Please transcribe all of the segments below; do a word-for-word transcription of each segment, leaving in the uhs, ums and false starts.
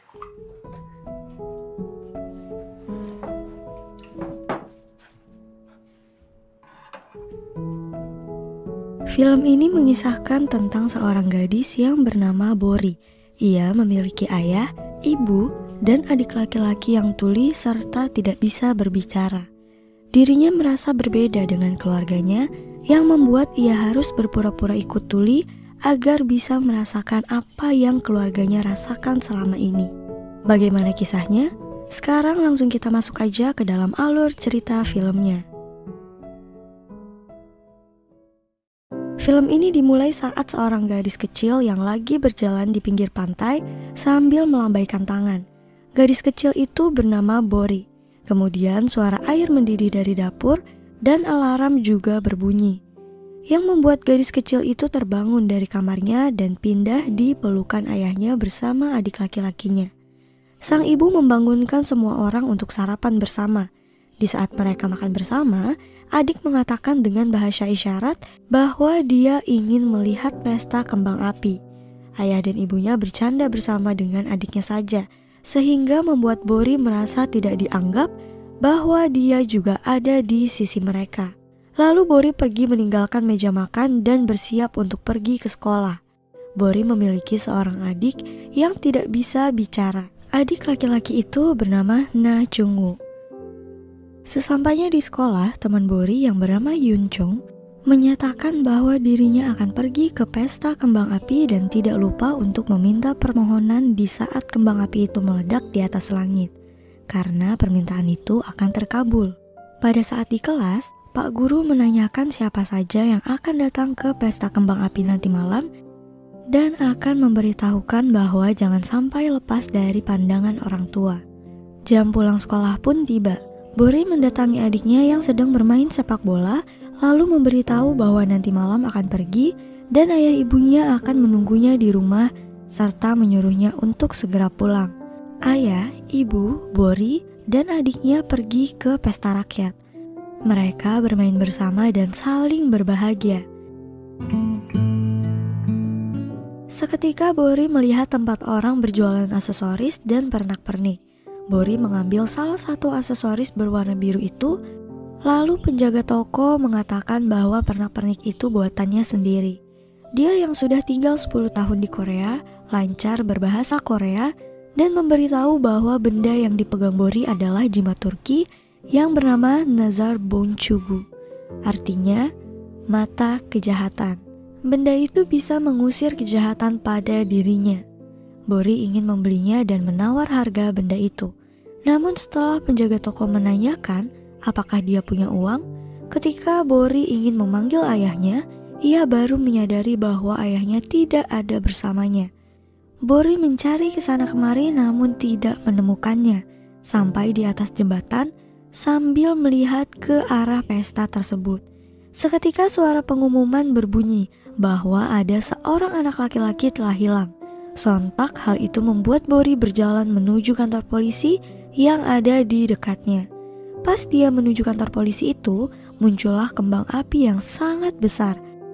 Film ini mengisahkan tentang seorang gadis yang bernama Bori. Ia memiliki ayah, ibu, dan adik laki-laki yang tuli serta tidak bisa berbicara. Dirinya merasa berbeda dengan keluarganya yang membuat ia harus berpura-pura ikut tuli agar bisa merasakan apa yang keluarganya rasakan selama ini. Bagaimana kisahnya? Sekarang langsung kita masuk aja ke dalam alur cerita filmnya. Film ini dimulai saat seorang gadis kecil yang lagi berjalan di pinggir pantai sambil melambaikan tangan. Gadis kecil itu bernama Bori. Kemudian suara air mendidih dari dapur dan alarm juga berbunyi, yang membuat gadis kecil itu terbangun dari kamarnya dan pindah di pelukan ayahnya bersama adik laki-lakinya. Sang ibu membangunkan semua orang untuk sarapan bersama. Di saat mereka makan bersama, adik mengatakan dengan bahasa isyarat bahwa dia ingin melihat pesta kembang api. Ayah dan ibunya bercanda bersama dengan adiknya saja, sehingga membuat Bori merasa tidak dianggap bahwa dia juga ada di sisi mereka. Lalu Bori pergi meninggalkan meja makan dan bersiap untuk pergi ke sekolah. Bori memiliki seorang adik yang tidak bisa bicara. Adik laki-laki itu bernama Na Jung-woo. Sesampainya di sekolah, teman Bori yang bernama Yun Chong menyatakan bahwa dirinya akan pergi ke pesta kembang api dan tidak lupa untuk meminta permohonan di saat kembang api itu meledak di atas langit, karena permintaan itu akan terkabul. Pada saat di kelas, Pak Guru menanyakan siapa saja yang akan datang ke pesta kembang api nanti malam dan akan memberitahukan bahwa jangan sampai lepas dari pandangan orang tua. Jam pulang sekolah pun tiba. Bori mendatangi adiknya yang sedang bermain sepak bola, lalu memberitahu bahwa nanti malam akan pergi dan ayah ibunya akan menunggunya di rumah serta menyuruhnya untuk segera pulang. Ayah, ibu, Bori, dan adiknya pergi ke pesta rakyat. Mereka bermain bersama dan saling berbahagia. Seketika Bori melihat tempat orang berjualan aksesoris dan pernak-pernik. Bori mengambil salah satu aksesoris berwarna biru itu, lalu penjaga toko mengatakan bahwa pernak-pernik itu buatannya sendiri. Dia yang sudah tinggal sepuluh tahun di Korea, lancar berbahasa Korea, dan memberitahu bahwa benda yang dipegang Bori adalah jimat Turki yang bernama Nazar Bonchugu, artinya mata kejahatan. Benda itu bisa mengusir kejahatan pada dirinya. Bori ingin membelinya dan menawar harga benda itu. Namun setelah penjaga toko menanyakan apakah dia punya uang, ketika Bori ingin memanggil ayahnya, ia baru menyadari bahwa ayahnya tidak ada bersamanya. Bori mencari ke sana kemari namun tidak menemukannya, sampai di atas jembatan sambil melihat ke arah pesta tersebut. Seketika suara pengumuman berbunyi bahwa ada seorang anak laki-laki telah hilang. Sontak hal itu membuat Bori berjalan menuju kantor polisi yang ada di dekatnya. Pas dia menuju kantor polisi itu, muncullah kembang api yang sangat besar.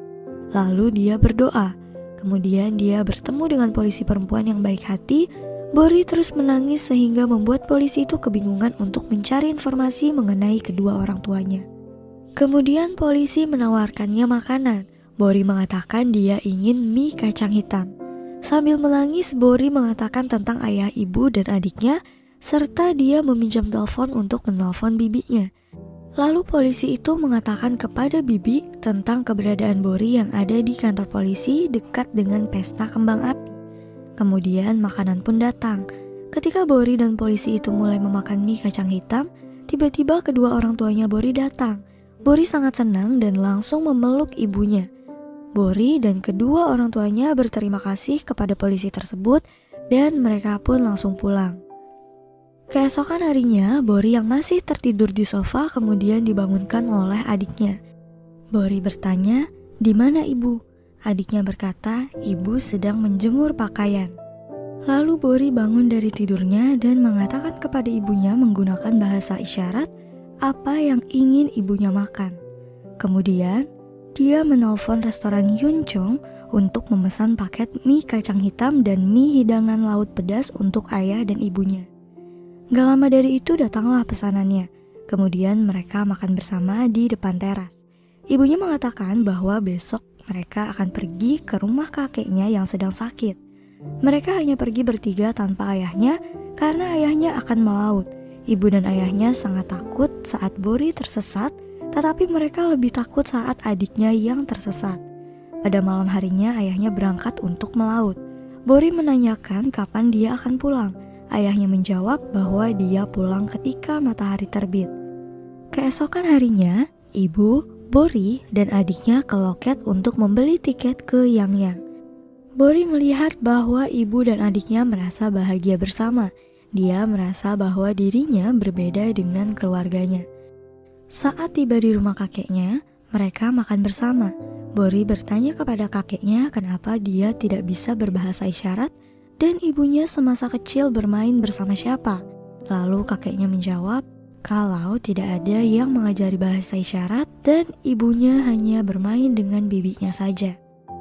Lalu dia berdoa. Kemudian dia bertemu dengan polisi perempuan yang baik hati. Bori terus menangis sehingga membuat polisi itu kebingungan untuk mencari informasi mengenai kedua orang tuanya. Kemudian polisi menawarkannya makanan. Bori mengatakan dia ingin mie kacang hitam. Sambil menangis, Bori mengatakan tentang ayah, ibu, dan adiknya, serta dia meminjam telepon untuk menelpon bibinya. Lalu polisi itu mengatakan kepada bibi tentang keberadaan Bori yang ada di kantor polisi dekat dengan pesta kembang api. Kemudian makanan pun datang. Ketika Bori dan polisi itu mulai memakan mie kacang hitam, tiba-tiba kedua orang tuanya Bori datang. Bori sangat senang dan langsung memeluk ibunya. Bori dan kedua orang tuanya berterima kasih kepada polisi tersebut dan mereka pun langsung pulang. Keesokan harinya, Bori yang masih tertidur di sofa kemudian dibangunkan oleh adiknya. Bori bertanya, "Di mana ibu?" Adiknya berkata, "Ibu sedang menjemur pakaian." Lalu Bori bangun dari tidurnya dan mengatakan kepada ibunya menggunakan bahasa isyarat apa yang ingin ibunya makan. Kemudian, dia menelpon restoran Yun Chong untuk memesan paket mie kacang hitam dan mie hidangan laut pedas untuk ayah dan ibunya. Gak lama dari itu datanglah pesanannya. Kemudian mereka makan bersama di depan teras. Ibunya mengatakan bahwa besok mereka akan pergi ke rumah kakeknya yang sedang sakit. Mereka hanya pergi bertiga tanpa ayahnya karena ayahnya akan melaut. Ibu dan ayahnya sangat takut saat Bori tersesat, tetapi mereka lebih takut saat adiknya yang tersesat. Pada malam harinya ayahnya berangkat untuk melaut. Bori menanyakan kapan dia akan pulang. Ayahnya menjawab bahwa dia pulang ketika matahari terbit. Keesokan harinya, ibu, Bori, dan adiknya ke loket untuk membeli tiket ke Yang Yang. Bori melihat bahwa ibu dan adiknya merasa bahagia bersama. Dia merasa bahwa dirinya berbeda dengan keluarganya. Saat tiba di rumah kakeknya, mereka makan bersama. Bori bertanya kepada kakeknya kenapa dia tidak bisa berbahasa isyarat dan ibunya semasa kecil bermain bersama siapa. Lalu kakeknya menjawab kalau tidak ada yang mengajari bahasa isyarat dan ibunya hanya bermain dengan bibinya saja.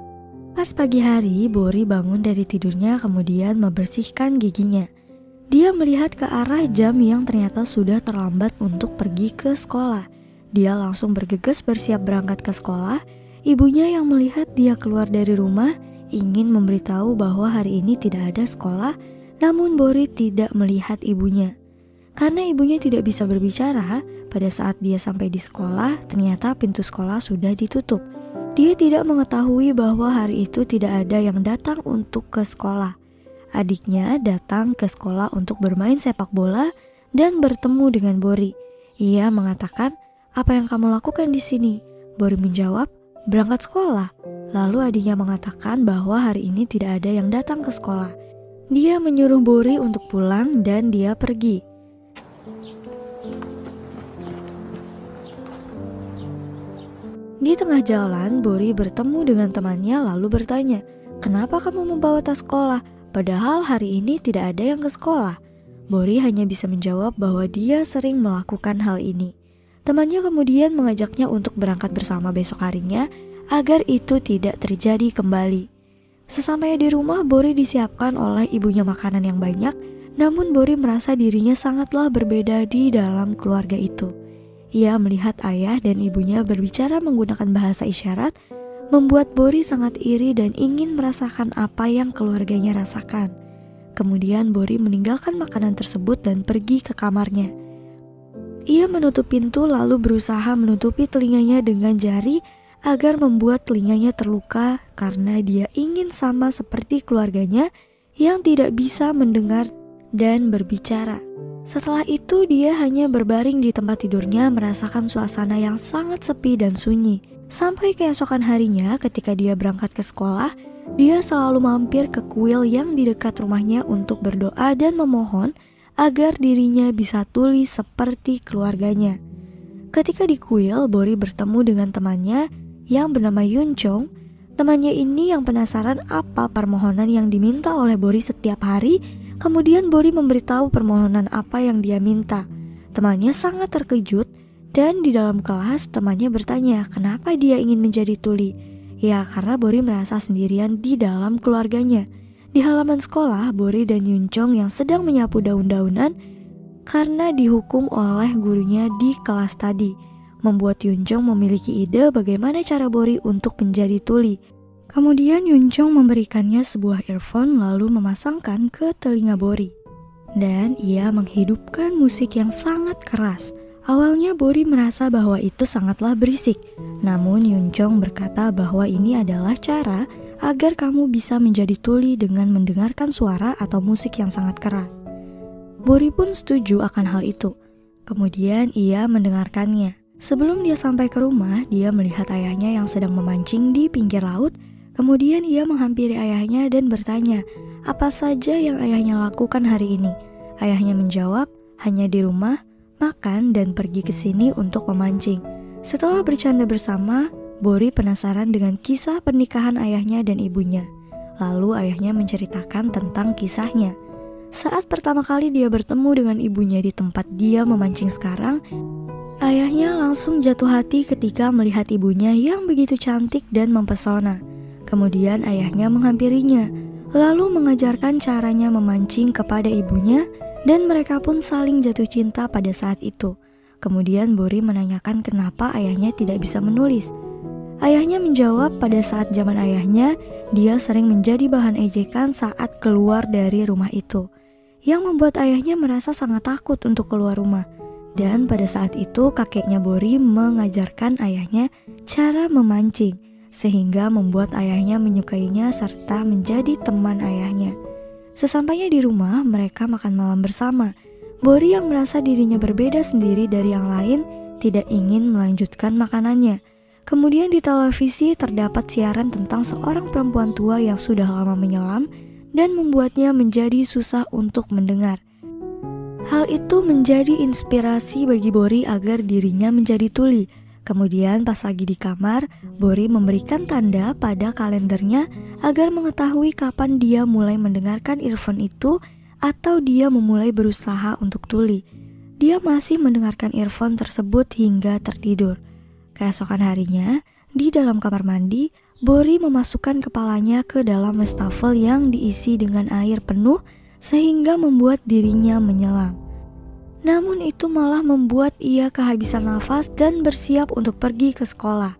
Pas pagi hari, Bori bangun dari tidurnya kemudian membersihkan giginya. Dia melihat ke arah jam yang ternyata sudah terlambat untuk pergi ke sekolah. Dia langsung bergegas bersiap berangkat ke sekolah. Ibunya yang melihat dia keluar dari rumah ingin memberitahu bahwa hari ini tidak ada sekolah, namun Bori tidak melihat ibunya. Karena ibunya tidak bisa berbicara, pada saat dia sampai di sekolah, ternyata pintu sekolah sudah ditutup. Dia tidak mengetahui bahwa hari itu tidak ada yang datang untuk ke sekolah. Adiknya datang ke sekolah untuk bermain sepak bola dan bertemu dengan Bori. Ia mengatakan, "Apa yang kamu lakukan di sini?" Bori menjawab, "Berangkat sekolah." Lalu adiknya mengatakan bahwa hari ini tidak ada yang datang ke sekolah. Dia menyuruh Bori untuk pulang dan dia pergi. Di tengah jalan, Bori bertemu dengan temannya lalu bertanya, "Kenapa kamu membawa tas sekolah? Padahal hari ini tidak ada yang ke sekolah." Bori hanya bisa menjawab bahwa dia sering melakukan hal ini. Temannya kemudian mengajaknya untuk berangkat bersama besok harinya agar itu tidak terjadi kembali. Sesampainya di rumah, Bori disiapkan oleh ibunya makanan yang banyak, namun Bori merasa dirinya sangatlah berbeda di dalam keluarga itu. Ia melihat ayah dan ibunya berbicara menggunakan bahasa isyarat, membuat Bori sangat iri dan ingin merasakan apa yang keluarganya rasakan. Kemudian Bori meninggalkan makanan tersebut dan pergi ke kamarnya. Ia menutup pintu lalu berusaha menutupi telinganya dengan jari agar membuat telinganya terluka karena dia ingin sama seperti keluarganya yang tidak bisa mendengar dan berbicara. Setelah itu dia hanya berbaring di tempat tidurnya merasakan suasana yang sangat sepi dan sunyi. Sampai keesokan harinya ketika dia berangkat ke sekolah, dia selalu mampir ke kuil yang di dekat rumahnya untuk berdoa dan memohon agar dirinya bisa tuli seperti keluarganya. Ketika di kuil, Bori bertemu dengan temannya yang bernama Yunchong. Temannya ini yang penasaran apa permohonan yang diminta oleh Bori setiap hari. Kemudian Bori memberitahu permohonan apa yang dia minta. Temannya sangat terkejut dan di dalam kelas temannya bertanya kenapa dia ingin menjadi tuli. Ya karena Bori merasa sendirian di dalam keluarganya. Di halaman sekolah, Bori dan Yunchong yang sedang menyapu daun-daunan karena dihukum oleh gurunya di kelas tadi, membuat Yunchong memiliki ide bagaimana cara Bori untuk menjadi tuli. Kemudian Yunchong memberikannya sebuah earphone lalu memasangkan ke telinga Bori. Dan ia menghidupkan musik yang sangat keras. Awalnya Bori merasa bahwa itu sangatlah berisik. Namun Yunchong berkata bahwa ini adalah cara agar kamu bisa menjadi tuli dengan mendengarkan suara atau musik yang sangat keras. Bori pun setuju akan hal itu. Kemudian ia mendengarkannya. Sebelum dia sampai ke rumah, dia melihat ayahnya yang sedang memancing di pinggir laut. Kemudian ia menghampiri ayahnya dan bertanya, apa saja yang ayahnya lakukan hari ini. Ayahnya menjawab, hanya di rumah, makan dan pergi ke sini untuk memancing. Setelah bercanda bersama, Bori penasaran dengan kisah pernikahan ayahnya dan ibunya. Lalu ayahnya menceritakan tentang kisahnya. Saat pertama kali dia bertemu dengan ibunya di tempat dia memancing sekarang, ayahnya langsung jatuh hati ketika melihat ibunya yang begitu cantik dan mempesona. Kemudian ayahnya menghampirinya, lalu mengajarkan caranya memancing kepada ibunya, dan mereka pun saling jatuh cinta pada saat itu. Kemudian Bori menanyakan kenapa ayahnya tidak bisa menulis. Ayahnya menjawab pada saat zaman ayahnya, dia sering menjadi bahan ejekan saat keluar dari rumah itu, yang membuat ayahnya merasa sangat takut untuk keluar rumah. Dan pada saat itu kakeknya Bori mengajarkan ayahnya cara memancing, sehingga membuat ayahnya menyukainya serta menjadi teman ayahnya. Sesampainya di rumah, mereka makan malam bersama. Bori yang merasa dirinya berbeda sendiri dari yang lain tidak ingin melanjutkan makanannya. Kemudian di televisi terdapat siaran tentang seorang perempuan tua yang sudah lama menyelam dan membuatnya menjadi susah untuk mendengar. Hal itu menjadi inspirasi bagi Bori agar dirinya menjadi tuli. Kemudian pas lagi di kamar, Bori memberikan tanda pada kalendernya agar mengetahui kapan dia mulai mendengarkan earphone itu atau dia memulai berusaha untuk tuli. Dia masih mendengarkan earphone tersebut hingga tertidur. Keesokan harinya, di dalam kamar mandi, Bori memasukkan kepalanya ke dalam wastafel yang diisi dengan air penuh sehingga membuat dirinya menyelam. Namun itu malah membuat ia kehabisan nafas dan bersiap untuk pergi ke sekolah.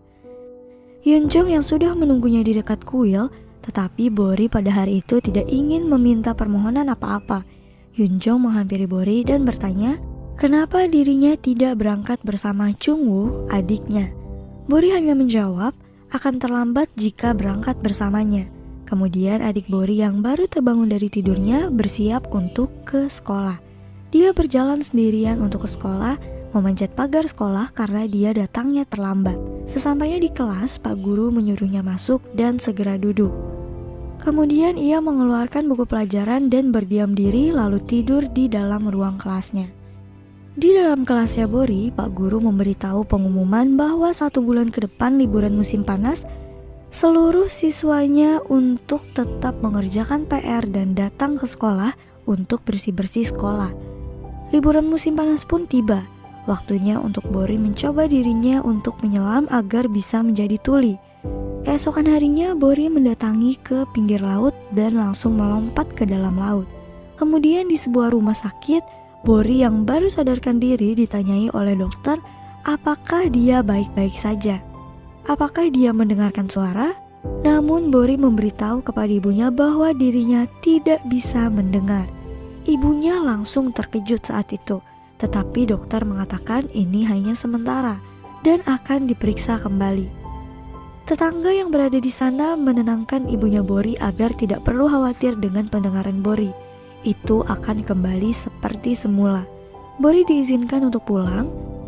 Yunjong yang sudah menunggunya di dekat kuil, tetapi Bori pada hari itu tidak ingin meminta permohonan apa-apa. Yunjong menghampiri Bori dan bertanya, kenapa dirinya tidak berangkat bersama Chungwoo, adiknya. Bori hanya menjawab, akan terlambat jika berangkat bersamanya. Kemudian adik Bori yang baru terbangun dari tidurnya bersiap untuk ke sekolah. Dia berjalan sendirian untuk ke sekolah, memanjat pagar sekolah karena dia datangnya terlambat. Sesampainya di kelas, Pak Guru menyuruhnya masuk dan segera duduk. Kemudian ia mengeluarkan buku pelajaran dan berdiam diri lalu tidur di dalam ruang kelasnya. Di dalam kelasnya Bori, Pak Guru memberitahu pengumuman bahwa satu bulan ke depan liburan musim panas, seluruh siswanya untuk tetap mengerjakan P R dan datang ke sekolah untuk bersih-bersih sekolah. Liburan musim panas pun tiba, waktunya untuk Bori mencoba dirinya untuk menyelam agar bisa menjadi tuli. Keesokan harinya Bori mendatangi ke pinggir laut dan langsung melompat ke dalam laut. Kemudian di sebuah rumah sakit, Bori yang baru sadarkan diri ditanyai oleh dokter apakah dia baik-baik saja. Apakah dia mendengarkan suara? Namun Bori memberitahu kepada ibunya bahwa dirinya tidak bisa mendengar. Ibunya langsung terkejut saat itu, tetapi dokter mengatakan ini hanya sementara dan akan diperiksa kembali. Tetangga yang berada di sana menenangkan ibunya Bori agar tidak perlu khawatir dengan pendengaran Bori. Itu akan kembali seperti semula. Bori diizinkan untuk pulang,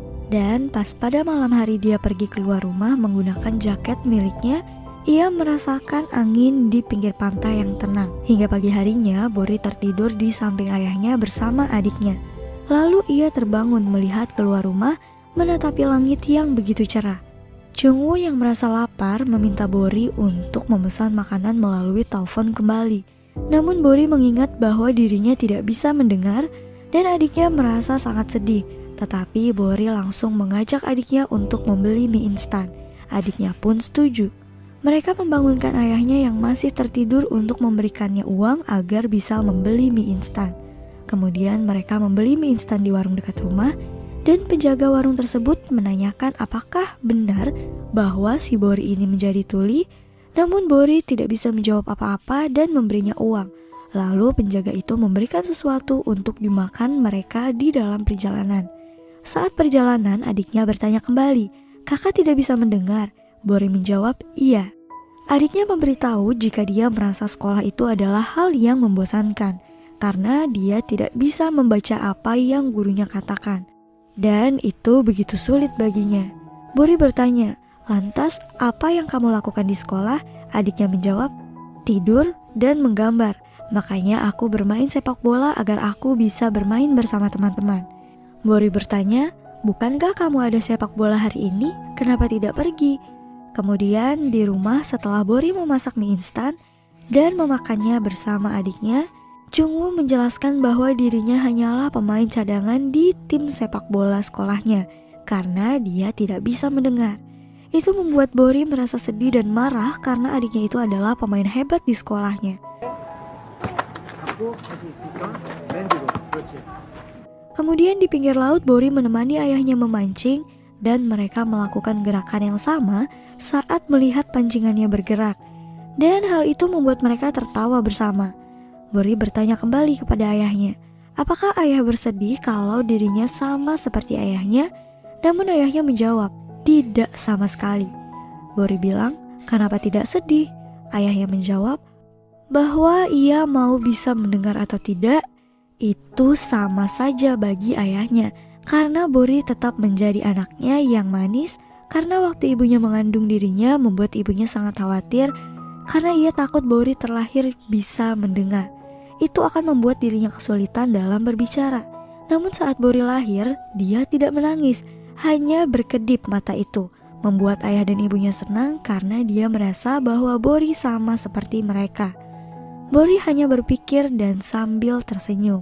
dan pas pada malam hari dia pergi keluar rumah menggunakan jaket miliknya, ia merasakan angin di pinggir pantai yang tenang. Hingga pagi harinya, Bori tertidur di samping ayahnya bersama adiknya. Lalu ia terbangun melihat keluar rumah, menatapi langit yang begitu cerah. Chungwoo yang merasa lapar meminta Bori untuk memesan makanan melalui telepon kembali. Namun Bori mengingat bahwa dirinya tidak bisa mendengar dan adiknya merasa sangat sedih. Tetapi Bori langsung mengajak adiknya untuk membeli mie instan. Adiknya pun setuju. Mereka membangunkan ayahnya yang masih tertidur untuk memberikannya uang agar bisa membeli mie instan. Kemudian mereka membeli mie instan di warung dekat rumah dan penjaga warung tersebut menanyakan apakah benar bahwa si Bori ini menjadi tuli. Namun Bori tidak bisa menjawab apa-apa dan memberinya uang. Lalu penjaga itu memberikan sesuatu untuk dimakan mereka di dalam perjalanan. Saat perjalanan adiknya bertanya kembali, kakak tidak bisa mendengar? Bori menjawab, iya. Adiknya memberitahu jika dia merasa sekolah itu adalah hal yang membosankan karena dia tidak bisa membaca apa yang gurunya katakan. Dan itu begitu sulit baginya. Bori bertanya, lantas apa yang kamu lakukan di sekolah? Adiknya menjawab, tidur dan menggambar. Makanya aku bermain sepak bola agar aku bisa bermain bersama teman-teman. Bori bertanya, bukankah kamu ada sepak bola hari ini? Kenapa tidak pergi? Kemudian di rumah setelah Bori memasak mie instan dan memakannya bersama adiknya, Chungwoo menjelaskan bahwa dirinya hanyalah pemain cadangan di tim sepak bola sekolahnya karena dia tidak bisa mendengar. Itu membuat Bori merasa sedih dan marah karena adiknya itu adalah pemain hebat di sekolahnya. Kemudian di pinggir laut, Bori menemani ayahnya memancing dan mereka melakukan gerakan yang sama saat melihat pancingannya bergerak. Dan hal itu membuat mereka tertawa bersama. Bori bertanya kembali kepada ayahnya, apakah ayah bersedih kalau dirinya sama seperti ayahnya? Namun ayahnya menjawab, tidak sama sekali. Bori bilang, kenapa tidak sedih? Ayahnya menjawab, bahwa ia mau bisa mendengar atau tidak, itu sama saja bagi ayahnya. Karena Bori tetap menjadi anaknya yang manis, karena waktu ibunya mengandung dirinya membuat ibunya sangat khawatir karena ia takut Bori terlahir bisa mendengar. Itu akan membuat dirinya kesulitan dalam berbicara. Namun saat Bori lahir, dia tidak menangis, hanya berkedip mata itu, membuat ayah dan ibunya senang karena dia merasa bahwa Bori sama seperti mereka. Bori hanya berpikir dan sambil tersenyum.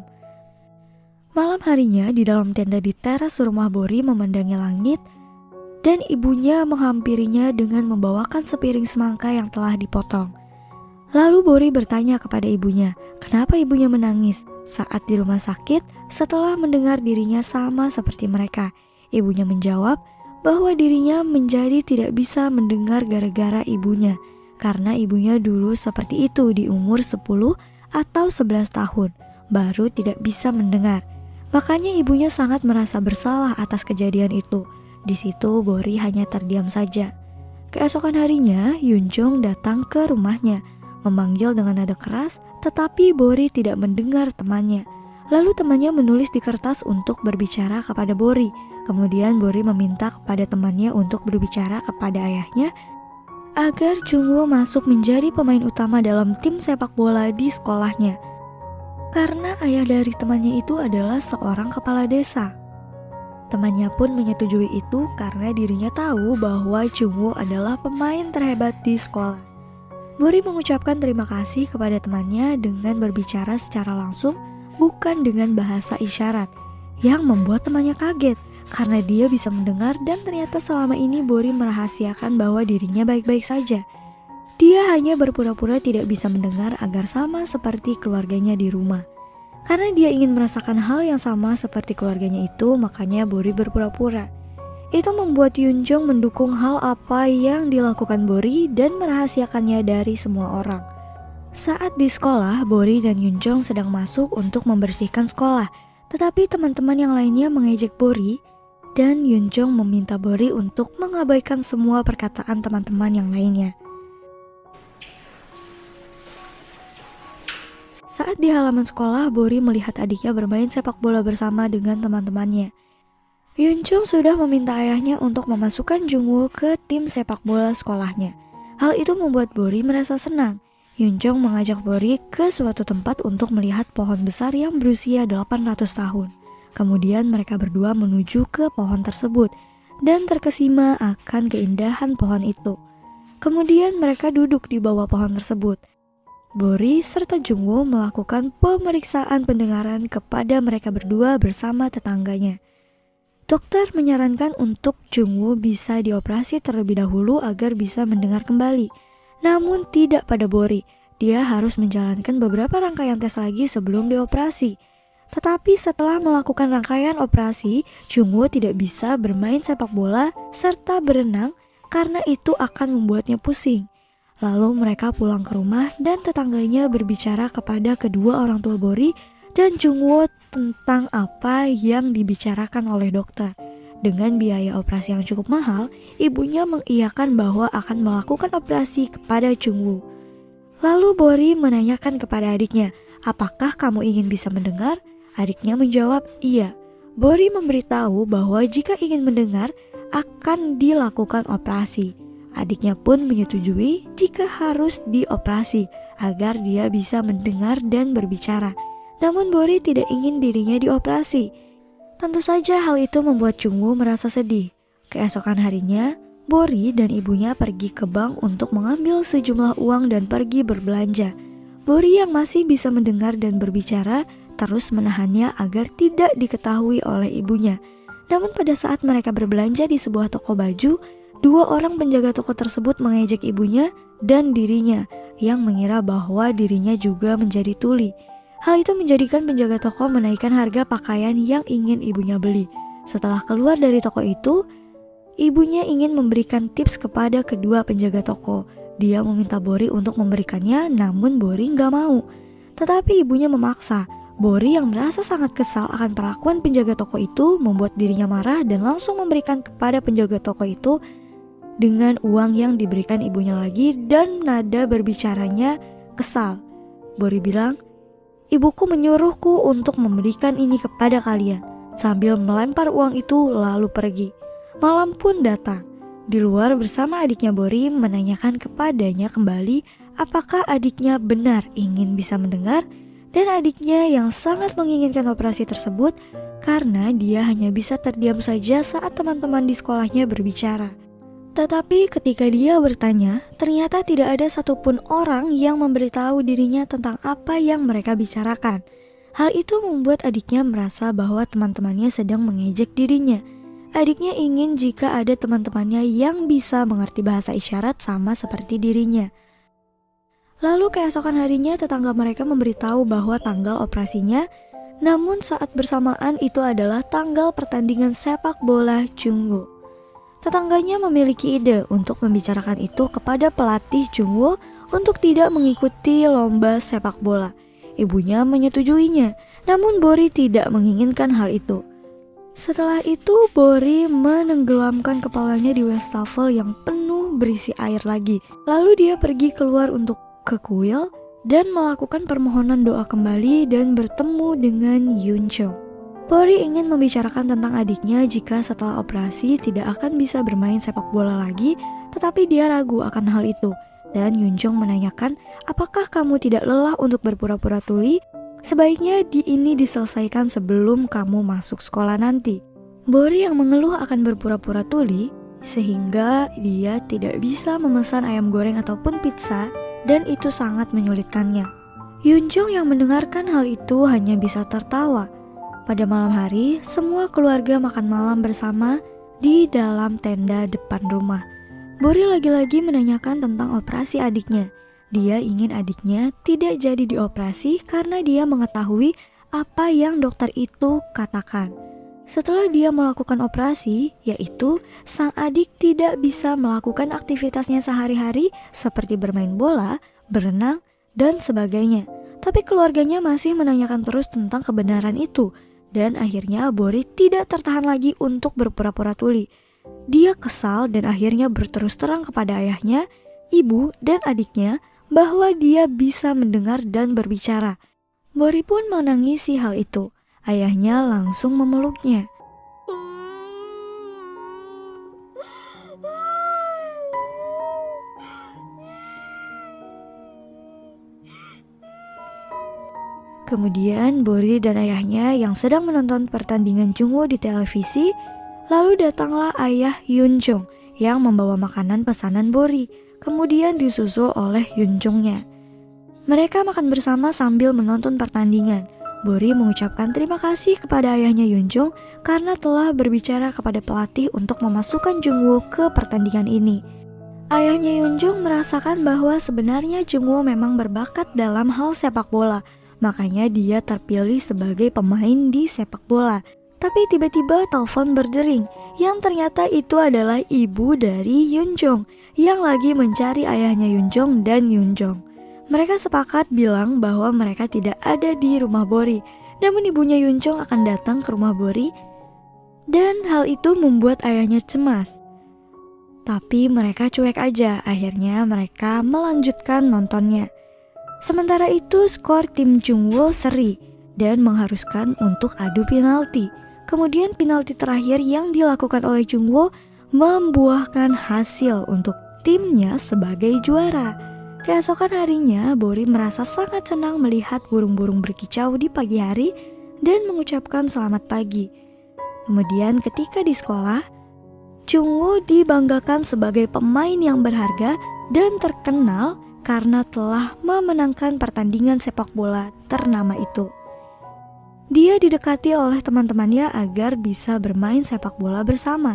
Malam harinya di dalam tenda di teras rumah, Bori memandangi langit dan ibunya menghampirinya dengan membawakan sepiring semangka yang telah dipotong. Lalu Bori bertanya kepada ibunya, kenapa ibunya menangis saat di rumah sakit setelah mendengar dirinya sama seperti mereka. Ibunya menjawab bahwa dirinya menjadi tidak bisa mendengar gara-gara ibunya, karena ibunya dulu seperti itu di umur sepuluh atau sebelas tahun, baru tidak bisa mendengar. Makanya ibunya sangat merasa bersalah atas kejadian itu. Di situ Bori hanya terdiam saja. Keesokan harinya, Yunjong datang ke rumahnya, memanggil dengan nada keras, tetapi Bori tidak mendengar temannya. Lalu temannya menulis di kertas untuk berbicara kepada Bori. Kemudian Bori meminta kepada temannya untuk berbicara kepada ayahnya agar Jungwoo masuk menjadi pemain utama dalam tim sepak bola di sekolahnya. Karena ayah dari temannya itu adalah seorang kepala desa. Temannya pun menyetujui itu karena dirinya tahu bahwa Jungwoo adalah pemain terhebat di sekolah. Bori mengucapkan terima kasih kepada temannya dengan berbicara secara langsung, bukan dengan bahasa isyarat, yang membuat temannya kaget karena dia bisa mendengar dan ternyata selama ini Bori merahasiakan bahwa dirinya baik-baik saja. Dia hanya berpura-pura tidak bisa mendengar agar sama seperti keluarganya di rumah. Karena dia ingin merasakan hal yang sama seperti keluarganya itu, makanya Bori berpura-pura. Itu membuat Yunjong mendukung hal apa yang dilakukan Bori dan merahasiakannya dari semua orang. Saat di sekolah, Bori dan Yunjong sedang masuk untuk membersihkan sekolah. Tetapi teman-teman yang lainnya mengejek Bori dan Yunjong meminta Bori untuk mengabaikan semua perkataan teman-teman yang lainnya. Saat di halaman sekolah, Bori melihat adiknya bermain sepak bola bersama dengan teman-temannya. Yunjong sudah meminta ayahnya untuk memasukkan Jungwoo ke tim sepak bola sekolahnya. Hal itu membuat Bori merasa senang. Yunjong mengajak Bori ke suatu tempat untuk melihat pohon besar yang berusia delapan ratus tahun. Kemudian mereka berdua menuju ke pohon tersebut dan terkesima akan keindahan pohon itu. Kemudian mereka duduk di bawah pohon tersebut. Bori serta Jungwoo melakukan pemeriksaan pendengaran kepada mereka berdua bersama tetangganya. Dokter menyarankan untuk Jungwoo bisa dioperasi terlebih dahulu agar bisa mendengar kembali. Namun tidak pada Bori, dia harus menjalankan beberapa rangkaian tes lagi sebelum dioperasi. Tetapi setelah melakukan rangkaian operasi, Jungwoo tidak bisa bermain sepak bola serta berenang karena itu akan membuatnya pusing. Lalu mereka pulang ke rumah dan tetangganya berbicara kepada kedua orang tua Bori dan Jungwoo tentang apa yang dibicarakan oleh dokter. Dengan biaya operasi yang cukup mahal, ibunya mengiyakan bahwa akan melakukan operasi kepada Jungwoo. Lalu Bori menanyakan kepada adiknya, apakah kamu ingin bisa mendengar? Adiknya menjawab, iya. Bori memberitahu bahwa jika ingin mendengar, akan dilakukan operasi. Adiknya pun menyetujui jika harus dioperasi agar dia bisa mendengar dan berbicara. Namun Bori tidak ingin dirinya dioperasi. Tentu saja hal itu membuat Jungwoo merasa sedih. Keesokan harinya, Bori dan ibunya pergi ke bank untuk mengambil sejumlah uang dan pergi berbelanja. Bori yang masih bisa mendengar dan berbicara terus menahannya agar tidak diketahui oleh ibunya. Namun pada saat mereka berbelanja di sebuah toko baju, Dua orang penjaga toko tersebut mengejek ibunya dan dirinya yang mengira bahwa dirinya juga menjadi tuli. Hal itu menjadikan penjaga toko menaikkan harga pakaian yang ingin ibunya beli. Setelah keluar dari toko itu, ibunya ingin memberikan tips kepada kedua penjaga toko. Dia meminta Bori untuk memberikannya, namun Bori nggak mau. Tetapi ibunya memaksa. Bori yang merasa sangat kesal akan perlakuan penjaga toko itu membuat dirinya marah dan langsung memberikan kepada penjaga toko itu dengan uang yang diberikan ibunya lagi, dan nada berbicaranya kesal. Bori bilang, "Ibuku menyuruhku untuk memberikan ini kepada kalian," sambil melempar uang itu lalu pergi. Malam pun datang. Di luar bersama adiknya, Bori menanyakan kepadanya kembali apakah adiknya benar ingin bisa mendengar, dan adiknya yang sangat menginginkan operasi tersebut karena dia hanya bisa terdiam saja saat teman-teman di sekolahnya berbicara. Tetapi ketika dia bertanya, ternyata tidak ada satupun orang yang memberitahu dirinya tentang apa yang mereka bicarakan. Hal itu membuat adiknya merasa bahwa teman-temannya sedang mengejek dirinya. Adiknya ingin jika ada teman-temannya yang bisa mengerti bahasa isyarat sama seperti dirinya. Lalu keesokan harinya tetangga mereka memberitahu bahwa tanggal operasinya, namun saat bersamaan itu adalah tanggal pertandingan sepak bola Jungwoo. Tetangganya memiliki ide untuk membicarakan itu kepada pelatih Jungwoo untuk tidak mengikuti lomba sepak bola. Ibunya menyetujuinya, namun Bori tidak menginginkan hal itu. Setelah itu Bori menenggelamkan kepalanya di wastafel yang penuh berisi air lagi. Lalu dia pergi keluar untuk ke kuil dan melakukan permohonan doa kembali dan bertemu dengan Yunchong. Bori ingin membicarakan tentang adiknya jika setelah operasi tidak akan bisa bermain sepak bola lagi, tetapi dia ragu akan hal itu. Dan Yunchong menanyakan, apakah kamu tidak lelah untuk berpura-pura tuli? Sebaiknya di ini diselesaikan sebelum kamu masuk sekolah nanti. Bori yang mengeluh akan berpura-pura tuli, sehingga dia tidak bisa memesan ayam goreng ataupun pizza, dan itu sangat menyulitkannya. Yunchong yang mendengarkan hal itu hanya bisa tertawa. Pada malam hari, semua keluarga makan malam bersama di dalam tenda depan rumah. Bori lagi-lagi menanyakan tentang operasi adiknya. Dia ingin adiknya tidak jadi dioperasi karena dia mengetahui apa yang dokter itu katakan. Setelah dia melakukan operasi, yaitu sang adik tidak bisa melakukan aktivitasnya sehari-hari seperti bermain bola, berenang, dan sebagainya. Tapi keluarganya masih menanyakan terus tentang kebenaran itu. Dan akhirnya Bori tidak tertahan lagi untuk berpura-pura tuli. Dia kesal dan akhirnya berterus terang kepada ayahnya, ibu, dan adiknya bahwa dia bisa mendengar dan berbicara. Bori pun menangisi hal itu. Ayahnya langsung memeluknya. Kemudian Bori dan ayahnya yang sedang menonton pertandingan Jungwoo di televisi, lalu datanglah ayah Yunchong yang membawa makanan pesanan Bori, kemudian disusul oleh Yunchongnya. Mereka makan bersama sambil menonton pertandingan. Bori mengucapkan terima kasih kepada ayahnya Yunchong karena telah berbicara kepada pelatih untuk memasukkan Jungwoo ke pertandingan ini. Ayahnya Yunchong merasakan bahwa sebenarnya Jungwoo memang berbakat dalam hal sepak bola. Makanya dia terpilih sebagai pemain di sepak bola. Tapi tiba-tiba telepon berdering, yang ternyata itu adalah ibu dari Yunchong yang lagi mencari ayahnya Yunchong dan Yunchong. Mereka sepakat bilang bahwa mereka tidak ada di rumah Bori, namun ibunya Yunchong akan datang ke rumah Bori, dan hal itu membuat ayahnya cemas. Tapi mereka cuek aja, akhirnya mereka melanjutkan nontonnya. Sementara itu skor tim Jungwoo seri dan mengharuskan untuk adu penalti. Kemudian penalti terakhir yang dilakukan oleh Jungwoo membuahkan hasil untuk timnya sebagai juara. Keesokan harinya Bori merasa sangat senang melihat burung-burung berkicau di pagi hari dan mengucapkan selamat pagi. Kemudian ketika di sekolah, Jungwoo dibanggakan sebagai pemain yang berharga dan terkenal karena telah memenangkan pertandingan sepak bola ternama itu. Dia didekati oleh teman-temannya agar bisa bermain sepak bola bersama.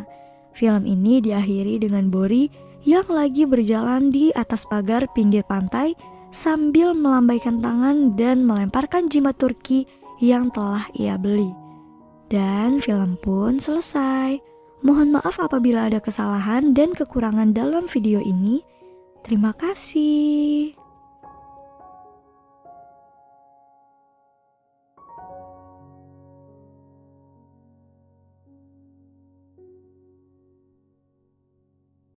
Film ini diakhiri dengan Bori yang lagi berjalan di atas pagar pinggir pantai sambil melambaikan tangan dan melemparkan jimat Turki yang telah ia beli. Dan film pun selesai. Mohon maaf apabila ada kesalahan dan kekurangan dalam video ini. Terima kasih.